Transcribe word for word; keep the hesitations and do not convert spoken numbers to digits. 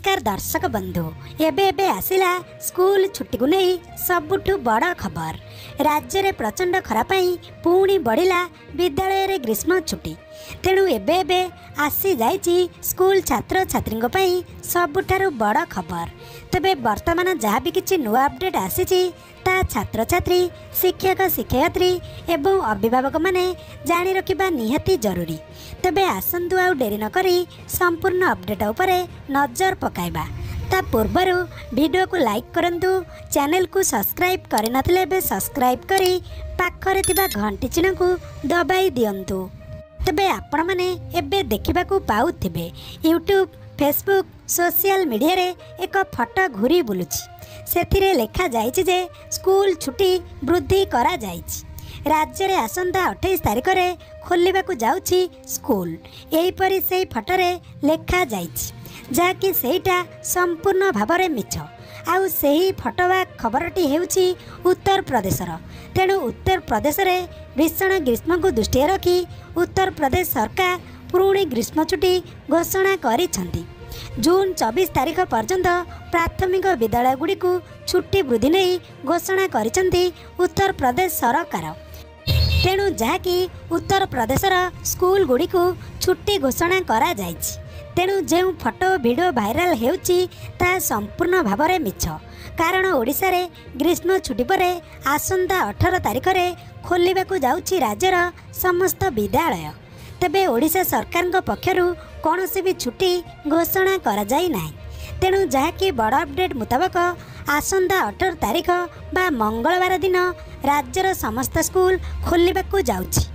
नमस्कार दर्शक बंधु एबे एबे आसिला स्कूल छुट्टी को नहीं सबुठु बड़ खबर। राज्य में प्रचंड खरा पाई पुणी बढ़िला विद्यालय रे ग्रीष्म छुट्टी। तेणु एबे एबे आसी जाइछि स्कूल छात्र छात्री पाई सबुठारु बड़ खबर। तबे वर्तमान जहाँ भी किछि नुआ अपडेट आसीछि ता छात्र छात्री शिक्षक शिक्षयित्री एवं अभिभावक माने जानि रखिबा निहाती जरूरी। तबे आसंतु आउ डेरी न करी संपूर्ण अपडेट उपरे नजर पकाइबा। ता पूर्वरु वीडियो को लाइक करंतु, चैनल को सब्सक्राइब करि नथिले बे सब्सक्राइब करी पाखरे थिबा घंटी चिन्ह को दबाई दियंतु। तबे आपण माने एबे देखिबा को पाउथिबे यूट्यूब फेसबुक सोशल मीडिया रे एक फोटो घुरी बुलुछि। सेथिरे लेखा जाइछि जे स्कूल छुट्टी वृद्धि करा जाइछि। राज्य रे आसंता अट्ठाईस तारिख रे खोलिबाकू जाउछि स्कूल। एही परी सेही फोटोरे लेखा जाइछि जाकि सेहीटा संपूर्ण भावरे मिछ। आउ सेही फोटोवा खबरटी हेउछि उत्तर प्रदेशर। तेणु उत्तर प्रदेश रे भीषण ग्रीष्म को दृष्टि रखी उत्तर प्रदेश सरकार पुणी ग्रीष्म छुट्टी घोषणा करिसेंती। जून चौबीस तारिख पर्यंत प्राथमिक विद्यालय गुड़ी को छुट्टी वृद्धि नहीं घोषणा करिसेंती उत्तर प्रदेश सरकार। तेणु जहाँकि उत्तर प्रदेशर स्कूल गुड़ी को छुट्टी घोषणा करा जाइछि। तेणु जो फोटो वीडियो भाइराल हेउछि ता संपूर्ण भावरे मिछ। कारण ओडिशा रे ग्रीष्म छुट्टी परे आसंता अठारह तारिख रे खोलिबाकू जाउछि राज्यर समस्त विद्यालय। तेबे ओडिशा सरकार पक्षरु कौनसी भी छुट्टी घोषणा करा जाई नाही। तेणु जहाँकि बड़ अपडेट मुताबक आसंता अठारह तारिख बा मंगलवार दिन राज्यर समस्त स्कूल खोलिबाकू जाउछि।